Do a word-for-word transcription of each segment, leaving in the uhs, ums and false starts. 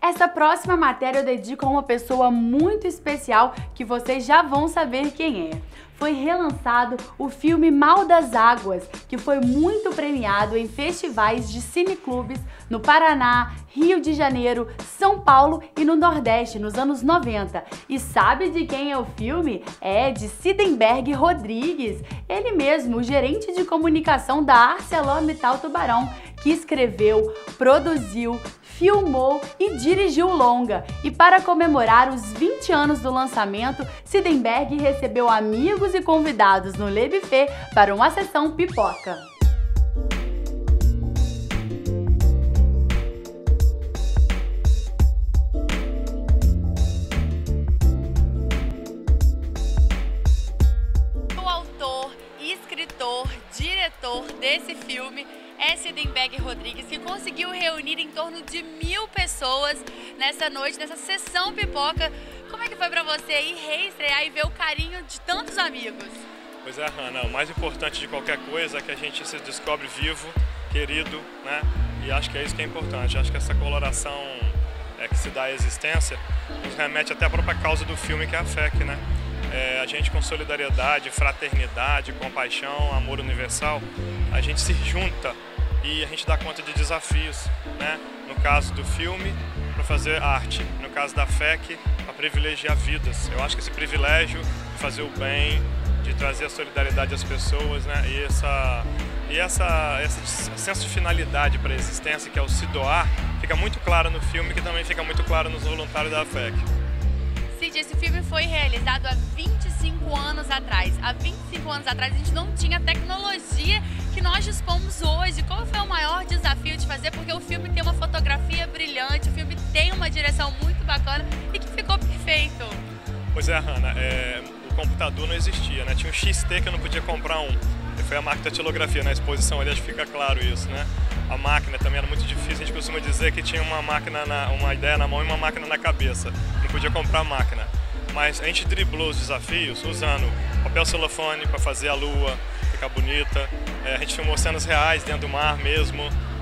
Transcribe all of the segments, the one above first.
Essa próxima matéria eu dedico a uma pessoa muito especial que vocês já vão saber quem é. Foi relançado o filme Mal das Águas, que foi muito premiado em festivais de cineclubes no Paraná, Rio de Janeiro, São Paulo e no Nordeste nos anos noventa. E sabe de quem é o filme? É de Sidenberg Rodrigues, ele mesmo, o gerente de comunicação da ArcelorMittal Tubarão, que escreveu, produziu, filmou e dirigiu o longa. E para comemorar os vinte anos do lançamento, Sidenberg recebeu amigos e convidados no Le Buffet para uma sessão pipoca. O autor, escritor, diretor desse filme é Sidenberg Rodrigues, que conseguiu reunir em torno de mil pessoas nessa noite, nessa sessão pipoca. Como é que foi pra você ir reestrear e ver o carinho de tantos amigos? Pois é, Hannah, o mais importante de qualquer coisa é que a gente se descobre vivo, querido, né? E acho que é isso que é importante. Acho que essa coloração é, que se dá à existência nos remete até à própria causa do filme, que é a F E C, né? É, a gente com solidariedade, fraternidade, compaixão, amor universal, a gente se junta e a gente dá conta de desafios, né? No caso do filme, para fazer arte, no caso da F E C, para privilegiar vidas. Eu acho que esse privilégio de fazer o bem, de trazer a solidariedade às pessoas, né? E essa e essa esse senso de finalidade para a existência, que é o se doar, fica muito claro no filme, que também fica muito claro nos voluntários da F E C. Cid, esse filme foi realizado há vinte e cinco anos atrás. Há vinte e cinco anos atrás a gente não tinha a tecnologia que nós dispomos hoje. Qual foi o maior desafio de fazer? Porque o filme tem uma fotografia brilhante, o filme tem uma direção muito bacana e que ficou perfeito. Pois é, Hannah, é, o computador não existia, né? Tinha um X T que eu não podia comprar um. Foi a máquina de datilografia, na exposição ali acho que fica claro isso, né? A máquina também era muito difícil, a gente costuma dizer que tinha uma máquina, na, uma ideia na mão e uma máquina na cabeça. Não podia comprar a máquina. Mas a gente driblou os desafios usando papel celofane para fazer a lua ficar bonita. É, a gente filmou cenas reais dentro do mar mesmo,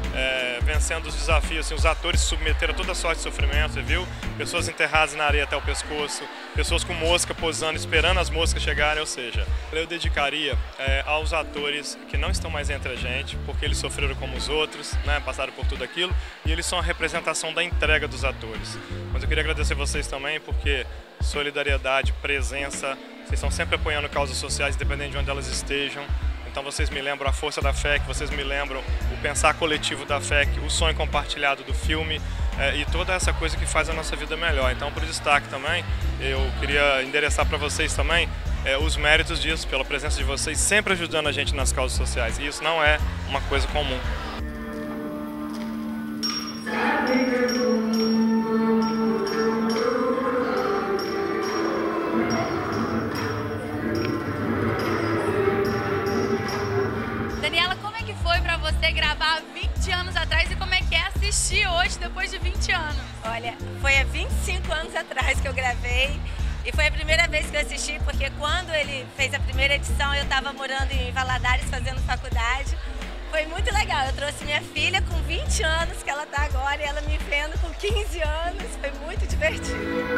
é, vencendo os desafios. Assim, os atores se submeteram a toda sorte de sofrimento, você viu? Pessoas enterradas na areia até o pescoço, pessoas com mosca posando, esperando as moscas chegarem. Ou seja, eu dedicaria é, aos atores que não estão mais entre a gente, porque eles sofreram como os outros, né, passaram por tudo aquilo, e eles são a representação da entrega dos atores. Mas eu queria agradecer vocês também, porque solidariedade, presença, vocês estão sempre apoiando causas sociais, independente de onde elas estejam. Então vocês me lembram a força da F E C, vocês me lembram o pensar coletivo da F E C, o sonho compartilhado do filme é, e toda essa coisa que faz a nossa vida melhor. Então, por destaque também, eu queria endereçar para vocês também é, os méritos disso, pela presença de vocês, sempre ajudando a gente nas causas sociais. E isso não é uma coisa comum. Daniela, como é que foi pra você gravar há vinte anos atrás e como é que é assistir hoje, depois de vinte anos? Olha, foi há vinte e cinco anos atrás que eu gravei e foi a primeira vez que eu assisti, porque quando ele fez a primeira edição eu estava morando em Valadares fazendo faculdade. Foi muito legal, eu trouxe minha filha com vinte anos, que ela está agora, e ela me vendo com quinze anos, foi muito divertido.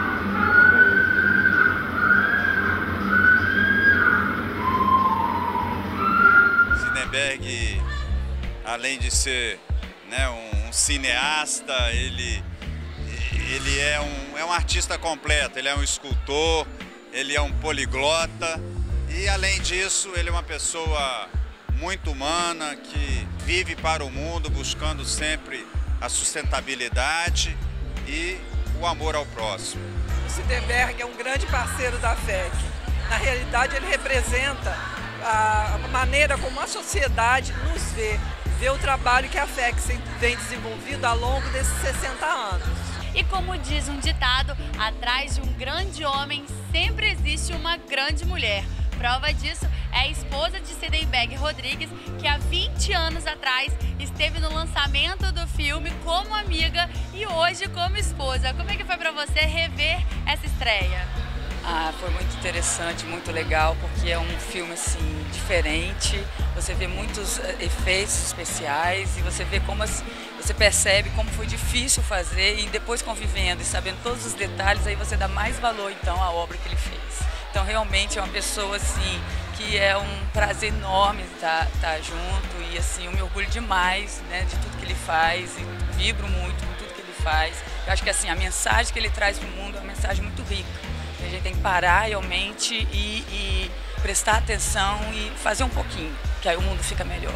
Sidenberg, além de ser, né, um, um cineasta, ele, ele é, um, é um artista completo, ele é um escultor, ele é um poliglota e, além disso, ele é uma pessoa muito humana que vive para o mundo buscando sempre a sustentabilidade e o amor ao próximo. O Sidenberg é um grande parceiro da F E C. Na realidade, ele representa a maneira como a sociedade nos vê, vê o trabalho que a F E C vem desenvolvido ao longo desses sessenta anos. E como diz um ditado, atrás de um grande homem sempre existe uma grande mulher. Prova disso é a esposa de Sidenberg Rodrigues, que há vinte anos atrás esteve no lançamento do filme como amiga e hoje como esposa. Como é que foi para você rever essa estreia? Ah, foi muito interessante, muito legal, porque é um filme assim diferente. Você vê muitos efeitos especiais e você vê como as, você percebe como foi difícil fazer, e depois convivendo e sabendo todos os detalhes, aí você dá mais valor então à obra que ele fez. Então realmente é uma pessoa assim que é um prazer enorme estar, estar junto, e assim eu me orgulho demais, né, de tudo que ele faz, e vibro muito com tudo que ele faz. Eu acho que assim a mensagem que ele traz para o mundo é uma mensagem muito rica. A gente tem que parar realmente e, e prestar atenção e fazer um pouquinho, que aí o mundo fica melhor.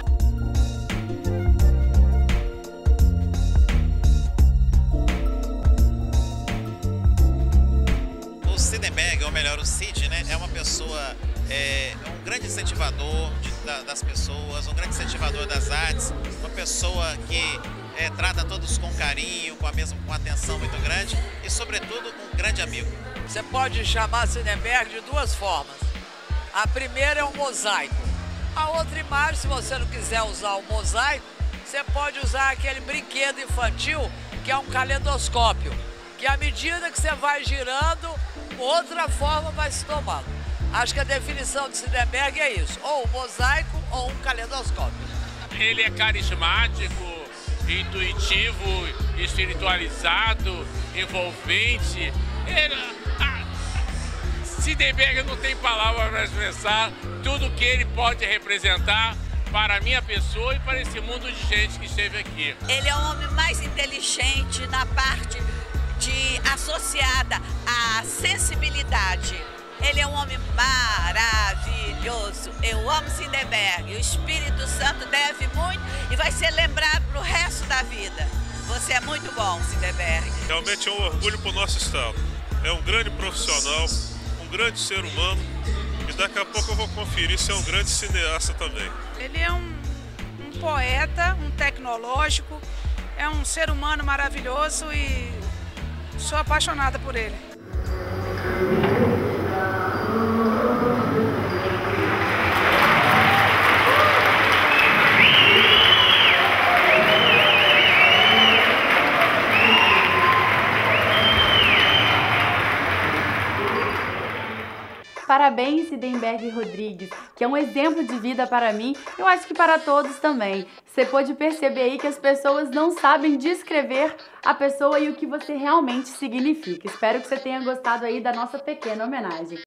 O Cineberg, ou melhor, o Cid, né, é uma pessoa, é, um grande incentivador de, da, das pessoas, um grande incentivador das artes, uma pessoa que é, trata todos com carinho, com a mesma com atenção muito grande e, sobretudo, um grande amigo. Você pode chamar Cineberg de duas formas. A primeira é um mosaico. A outra imagem, se você não quiser usar o mosaico, você pode usar aquele brinquedo infantil que é um calendoscópio, que à medida que você vai girando, outra forma vai se tomando. Acho que a definição de Cineberg é isso, ou um mosaico ou um calendoscópio. Ele é carismático, intuitivo, espiritualizado, envolvente. Ele... Cineberg não tem palavra para expressar tudo que ele pode representar para a minha pessoa e para esse mundo de gente que esteve aqui. Ele é o homem mais inteligente na parte de, associada à sensibilidade. Ele é um homem maravilhoso. Eu amo Cineberg. O Espírito Santo deve muito e vai ser lembrado para o resto da vida. Você é muito bom, Cineberg. Realmente é um orgulho para o nosso estado. É um grande profissional, um grande ser humano, e daqui a pouco eu vou conferir se é um grande cineasta também. Ele é um, um poeta, um tecnológico, é um ser humano maravilhoso e sou apaixonada por ele. Parabéns, Cidenberg Rodrigues, que é um exemplo de vida para mim, eu acho que para todos também. Você pode perceber aí que as pessoas não sabem descrever a pessoa e o que você realmente significa. Espero que você tenha gostado aí da nossa pequena homenagem.